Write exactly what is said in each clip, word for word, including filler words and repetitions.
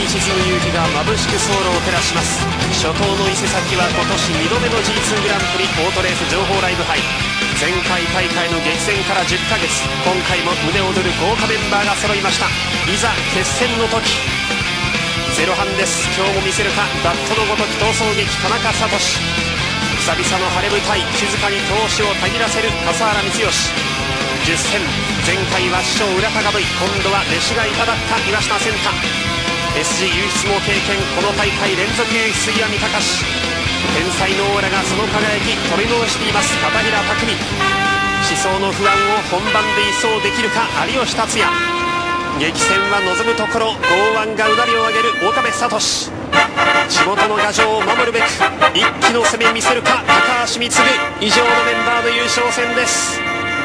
一途の夕日が眩しく走路を照らします。初頭の伊勢崎は今年にどめの ジーツー グランプリオートレース情報ライブ杯、前回大会の激戦からじゅっかげつ、今回も胸躍る豪華メンバーが揃いました。いざ決戦の時、ゼロハンです。今日も見せるかバットのごとき逃走劇田中聡。久々の晴れ舞台、静かに闘志をたぎらせる笠原光義。じゅっ戦、前回は師匠浦田が V、 今度は弟子がいただった岩下センタ。 エスジー 優出も経験、この大会連続優出杉谷隆。天才のオーラがその輝き取り戻しています片平拓海。思想の不安を本番で一掃できるか有吉達也。激戦は望むところ、剛腕がうなりを上げる岡部聡。地元の牙城を守るべく一気の攻め見せるか高橋光圀。以上のメンバーの優勝戦です。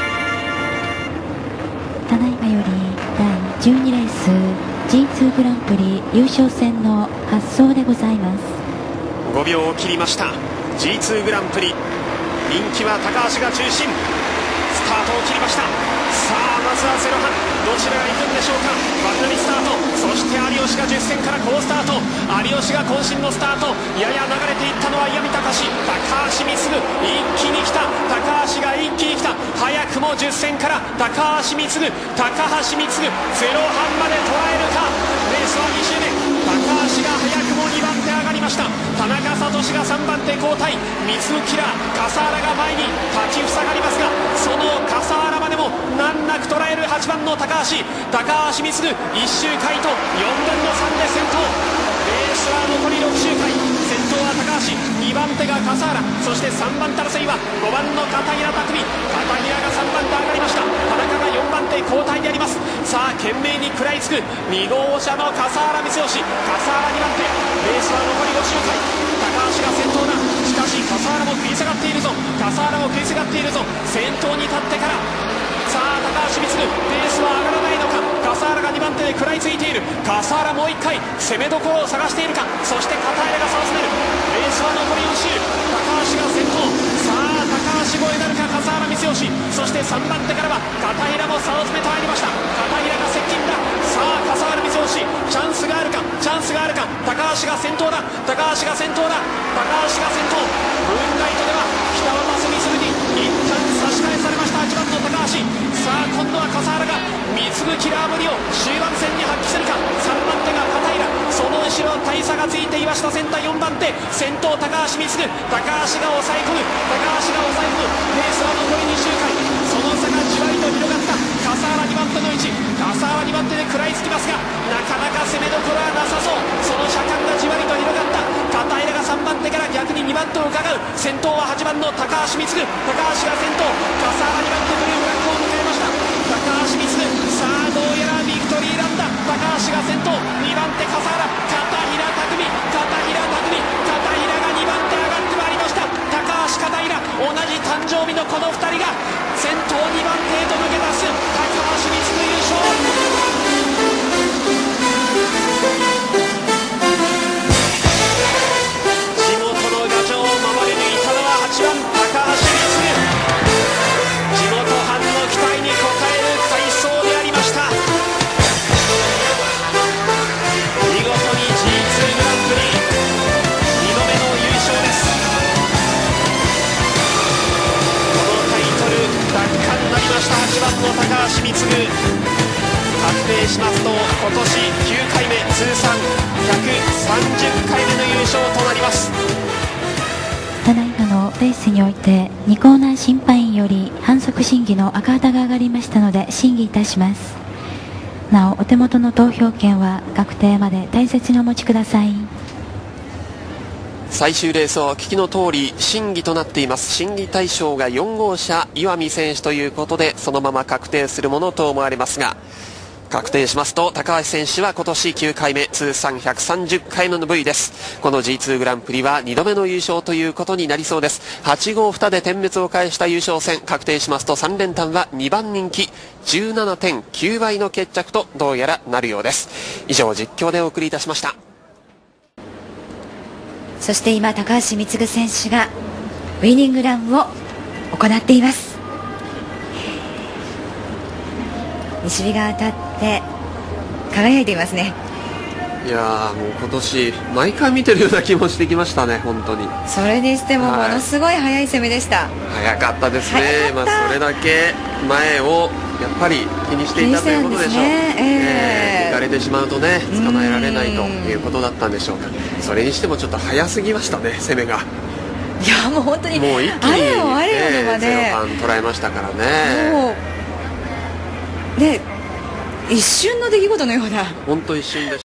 ただいまよりだいじゅうにレース ジーツー グランプリ優勝戦の発走でございます。 ごびょうを切りました ジーツー グランプリ。人気は高橋が中心。スタートを切りました。さあまずはゼロハン、どちらが行くんでしょうか。番組スタート、そして有吉がじゅっ戦から好スタート。有吉が渾身のスタート、やや流れていったのは岩見隆。高橋光圀一気に来た。高橋が一気に来た。早くもじゅっ戦から高橋光圀高橋光圀ゼロハンまで捉えるか。レースはに周目、高橋が早くもにばん手上がりました。田中聡がさんばん手交代。光圀キラー笠原が前に立ちふさがりますが、その笠原までも難なく捉えるはちばんの高橋。高橋光圀いっ周回とよんぶんのさんで先頭。レースは残りろく周回、先頭は高橋、にばん手が笠原、そしてさんばん手争いはごばんの片平拓海。片平がさんばん手上がりました。田中がよんばん手交代であります。さあ懸命に食らいつくに号車の笠原光義。笠原にばん手、レースは残りご周回。高橋が先頭だ。しかし笠原も食い下がっているぞ。笠原も食い下がっているぞ。先頭に立ってからさあ高橋光圀ペースは上がらないのか。笠原がにばん手で食らいついている。笠原もういっかい攻めどころを探しているか。そして片平が差を詰める。レースは残りよん周、高橋が先頭。さあ高橋超えなるか笠原光義。そしてさんばん手からは片平も差を詰めてまいりました。片平が接近だ。さあ笠原光義チャンスがあるか、チャンスがあるか。高橋が先頭だ。高橋が先頭だ。高橋が先頭。ムーンライトでは北渡澄すぐに一旦差し返されましたはちばんの高橋。さあ今度は笠原が三つキラーぶりを終盤戦に発揮するか。さんばん手が片平、その後ろ大差がついて岩下センターよんばん手、先頭高橋光圀。高橋が抑え込む。高橋が抑え込む。レースは残りに周回、その差がじわりと広がった。笠原にばん手の位置、笠原にばん手で食らいつきますが、なかなか攻めどころはなさそう。その車間がじわりと広がった。片平がさんばん手から逆ににばん手を伺う。先頭ははちばんの高橋光圀。高橋が先頭。笠原にばん手というフラッグを迎えました。高橋光圀、さあどうやらビクトリーランだ。高橋が先頭。にばん手笠原、片平拓海、片平拓海、片平がにばん手上がってまいりました。高橋片平同じ誕生日のこのふたりが先頭にばん手へと抜け出す。高橋光圀優勝。地元の牙城を守り抜いたのははちばん高橋光圀。地元藩の期待に応える快走でありました。見事に ジーツー グランプリにどめの優勝です。このタイトル奪還になりましたはちばんの高橋光圀。確定しますと今年きゅうかいめ、通算ひゃくさんじゅっかいめの優勝となります。 ただいまのレースにおいてにコーナー審判員より反則審議の赤旗が上がりましたので審議いたします。なおお手元の投票権は確定まで大切にお持ちください。 最終レースをお聞きの通り審議となっています。審議対象がよん号車岩見選手ということでそのまま確定するものと思われますが、確定しますと高橋選手は今年きゅうかいめ、通算ひゃくさんじゅっかいめの ブイ です。この ジーツー グランプリはにどめの優勝ということになりそうです。はち号にで点滅を返した優勝戦、確定しますとさん連単はにばん人気 じゅうななてんきゅう 倍の決着とどうやらなるようです。以上実況でお送りいたしました。 そして今高橋光圀選手がウイニングランを行っています。西日が当たって輝いていますね。 いやーもう今年毎回見てるような気もしてきましたね、本当に。 それにしてもものすごい速い攻めでした。 はい、早かったですね。 早かった。 まあ、それだけ前をやっぱり気にしていたということでしょう。 ねえー、 行かれてしまうとね捕まえられないということだったんでしょうか。それにしてもちょっと早すぎましたね、攻めが。 いやもう本当にもう一気に、 あれよあれよのまで、 ゼロファン捉えましたからね。 もうね一瞬の出来事のような。 本当一瞬でした。